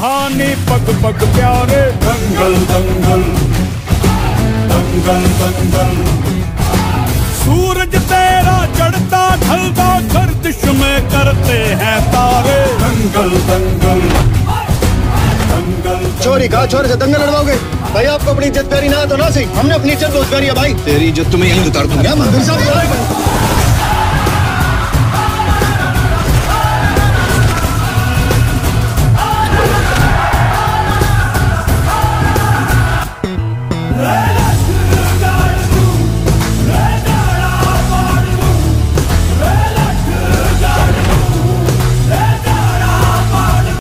कहानी पग पग प्यारे। दंगल दंगल दंगल दंगल, सूरज तेरा चढ़ता ढलता गर्दिश में करते हैं तारे। दंगल दंगल दंगल। चोरी कहा छोरे से दंगल लड़वाओगे? भाई आपको अपनी इज्जत प्यारी ना तो ना सही, हमने अपनी इज्जत बहुत प्यारी है भाई। तेरी इज्जत तुम्हें यहीं उतार दूंगा। मंदिर साहब